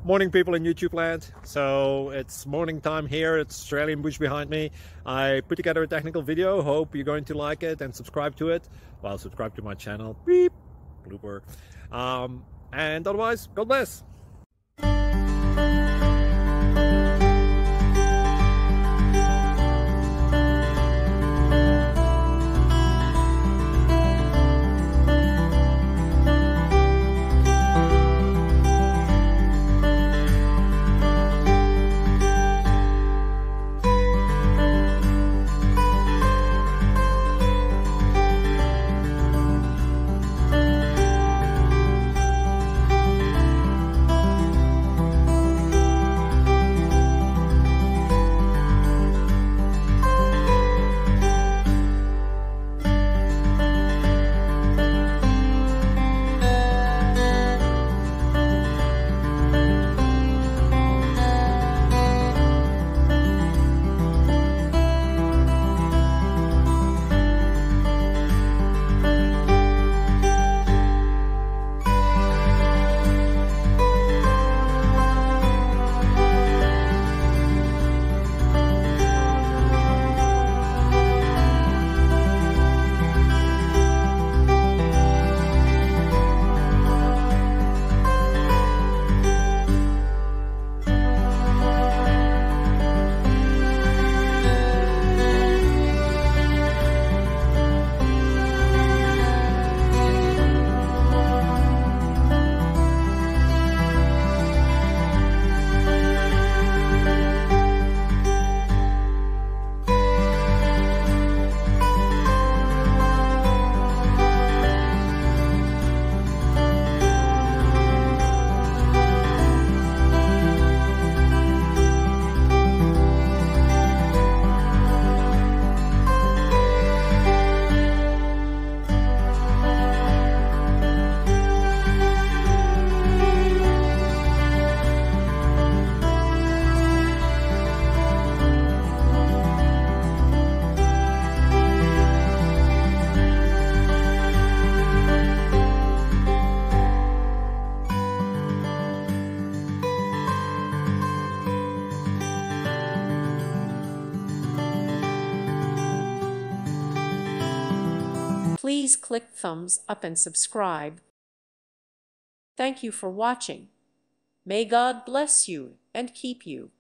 Morning, people in YouTube land. So it's morning time here. It's Australian bush behind me. I put together a technical video. Hope you're going to like it and subscribe to it. Well, subscribe to my channel. Beep. Blooper. And otherwise, God bless. Please click thumbs up and subscribe. Thank you for watching. May God bless you and keep you.